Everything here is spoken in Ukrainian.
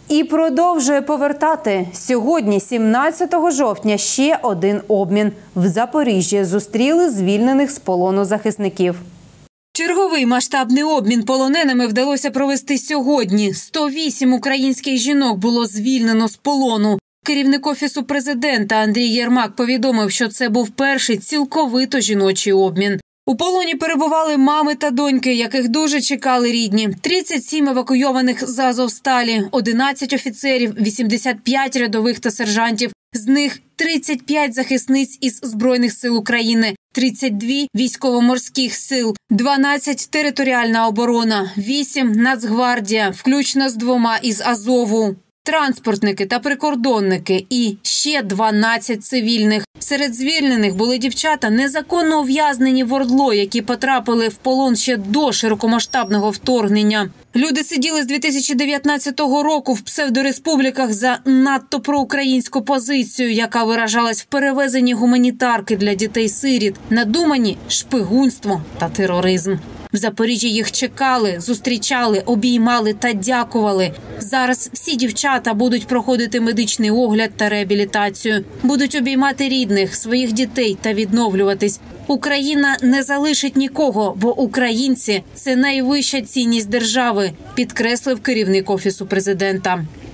І продовжує повертати. Сьогодні, 17 жовтня, ще один обмін. В Запоріжжі зустріли звільнених з полону захисників. Черговий масштабний обмін полоненими вдалося провести сьогодні. 108 українських жінок було звільнено з полону. Керівник Офісу президента Андрій Єрмак повідомив, що це був перший цілковито жіночий обмін. У полоні перебували мами та доньки, яких дуже чекали рідні. 37 евакуйованих з Азовсталі, 11 офіцерів, 85 рядових та сержантів. З них 35 захисниць із Збройних сил України, 32 військово-морських сил, 12 територіальна оборона, 8 Нацгвардія, включно з 2 із Азову. Транспортники та прикордонники і ще 12 цивільних. Серед звільнених були дівчата, незаконно ув'язнені в ОРДЛО, які потрапили в полон ще до широкомасштабного вторгнення. Люди сиділи з 2019 року в псевдореспубліках за надто проукраїнську позицію, яка виражалась в перевезенні гуманітарки для дітей-сиріт, надумані шпигунство та тероризм. В Запоріжжі їх чекали, зустрічали, обіймали та дякували. Зараз всі дівчата будуть проходити медичний огляд та реабілітацію. Будуть обіймати рідних, своїх дітей та відновлюватись. Україна не залишить нікого, бо українці – це найвища цінність держави, підкреслив керівник Офісу президента.